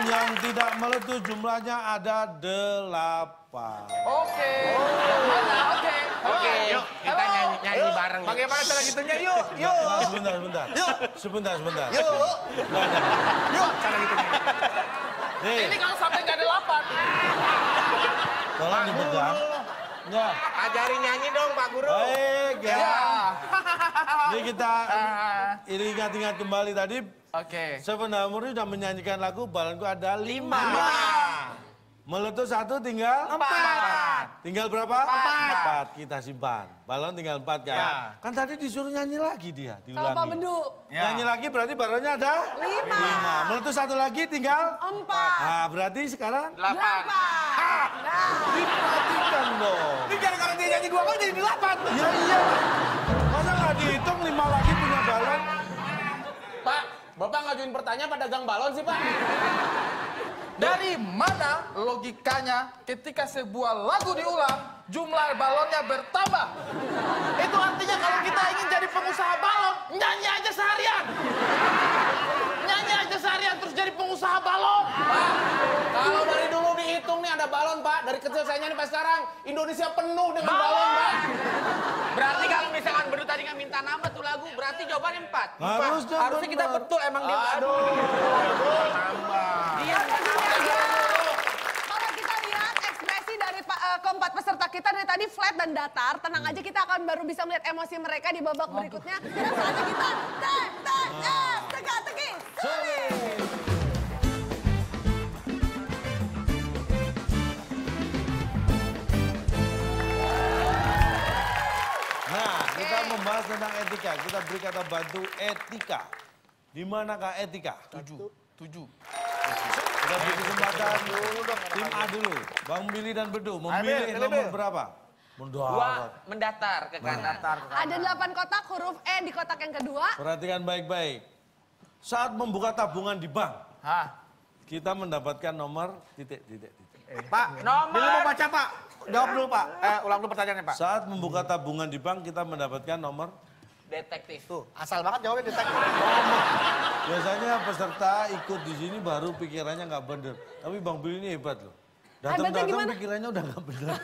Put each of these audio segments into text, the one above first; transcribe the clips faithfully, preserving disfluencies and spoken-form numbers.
yang tidak meletus jumlahnya ada delapan. Oke. Mana? Oke. Oke, yuk kita nyanyi, nyanyi bareng. Bagaimana cara gitunya? Yuk, yuk. Nah, sebentar, sebentar. Yuk. Sebentar, sebentar. Yuk. Nah, nah. Yuk, cara gitunya. Nih, Ini kalau sampai nggak ada delapan. tolong dipegang. Ya. Ajarin nyanyi dong Pak Guru. Baik ya. Ya. Jadi kita ini ingat-ingat kembali tadi. Oke. Seven Harmony sudah menyanyikan lagu balonku ada lima. Lima. Meletus satu tinggal Empat. Tinggal berapa? Empat. Empat. Kita simpan. Balon tinggal empat kan? Ya. Kan tadi disuruh nyanyi lagi dia, Kalau Pak diulangi. Bedu. Ya. Nyanyi lagi berarti balonnya ada? Lima. Lima. Meletus satu lagi tinggal? Empat. Nah, berarti sekarang? Delapan. Delapan. Nah. Diperhatikan dong. Ini gara-gara dia nyanyi dua kali jadi delapan. Ya iya. Masa nggak dihitung lima lagi punya balon? Pak, Bapak ngajuin pertanyaan pada gang balon sih Pak. Dari mana logikanya ketika sebuah lagu diulang, jumlah balonnya bertambah? Itu artinya kalau kita ingin jadi pengusaha balon, nyanyi aja seharian. Nyanyi aja seharian terus jadi pengusaha balon. Pak, kalau dari dulu dihitung nih ada balon Pak. Dari kecil saya nyanyi sampai sekarang, Indonesia penuh dengan balon Pak. Berarti kalau misalkan Bedu tadi nggak minta nambah tuh lagu, berarti jawabannya empat. Harusnya Pak, harusnya kita benar. betul emang dia. Aduh. Dia Kalau kita lihat ekspresi dari pa- eh, keempat peserta kita dari tadi flat dan datar, tenang aja kita akan baru bisa melihat emosi mereka di babak berikutnya. Dan saatnya kita tek tek tek teka-teki sulit. Nah, kita membahas tentang etika. Kita beri kata bantu etika. Di manakah etika? Tujuh. Tujuh. Kita beri kesempatan dulu dong. Tim A dulu. Bang Billy dan Bedu memilih Ayo, Bil, nomor Bil. berapa? Dua Mendarat. mendatar ke kanan. Ada delapan kotak, huruf E di kotak yang kedua. Perhatikan baik-baik. Saat membuka tabungan di bank, Hah? kita mendapatkan nomor titik, titik, titik. Pak, Nomor. Billy mau baca Pak. Jawab dulu Pak. Eh, ulang dulu pertanyaannya Pak. Saat membuka tabungan di bank, kita mendapatkan nomor. Detektif. Tuh, asal banget jawabnya detektif. Biasanya peserta ikut di sini baru pikirannya nggak bener. Tapi Bang Billy ini hebat loh. Datang-datang gimana? pikirannya udah nggak bener.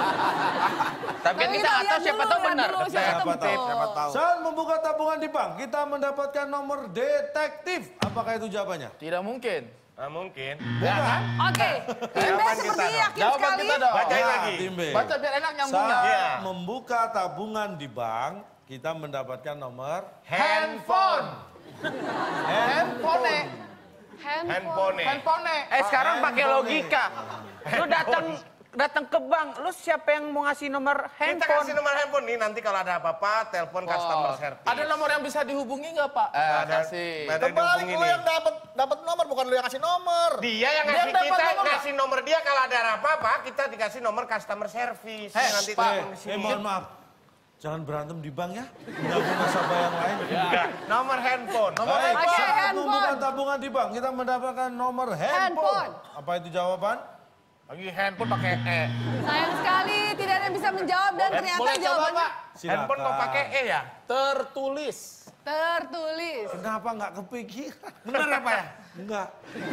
Tapi kan kita nggak tahu siapa tahu benar. Siapa Siapa tahu tahu. betul. Saat membuka tabungan di bank, kita mendapatkan nomor detektif. Apakah itu jawabannya? Tidak mungkin. Nah, mungkin. Ya kan? Oke, tim B Jawaban kita seperti dong. yakin Jawaban sekali. kita dong. Bacain Ya, lagi. tim B. Baca biar enak nyambungnya. Saat Iya. membuka tabungan di bank, kita mendapatkan nomor Handphone. Handphone. Handphone. Handphone. Eh sekarang pakai Handphone. logika. Lu datang datang ke bank, lu siapa yang mau ngasih nomor Kita handphone? kasih nomor handphone nih, nanti kalau ada apa-apa, telepon customer service. Ada nomor yang bisa dihubungi nggak Pak? Eh, Ada- kasih. ada Kembali dihubungi lu nih. yang dapat dapat nomor bukan lu yang kasih nomor. Dia yang Dia ngasih dapat kita, nomor, Pak. ngasih nomor dia kalau ada apa-apa, kita dikasih nomor customer service. Eh, nanti Pak. telepon di Eh, sini. mohon maaf. Jangan berantem di bank ya. Ganggu nasabah yang lain. Enggak, nomor handphone. Nomor Baik, Pakai saat handphone. membuka tabungan di bank, kita mendapatkan nomor handphone. Handphone. Apa itu jawaban? Lagi handphone pakai E. Sayang sekali tidak ada yang bisa menjawab dan ternyata Boleh coba jawabannya Pak? Silakan. Handphone kok pakai E ya? Tertulis. tertulis. Kenapa nggak kepikiran? Bener ya Pak ya? Enggak.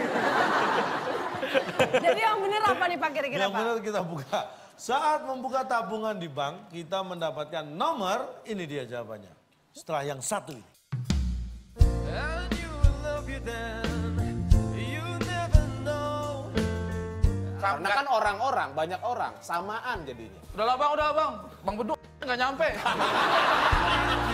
Jadi yang benar apa nih Pak kira-kira Yang Pak? benar kita buka. Saat membuka tabungan di bank, kita mendapatkan nomor, ini dia jawabannya. Setelah yang satu ini. Karena kan orang-orang, banyak orang, samaan jadinya. Udah lah Bang, udah lah Bang. Bang Bedu nggak nyampe.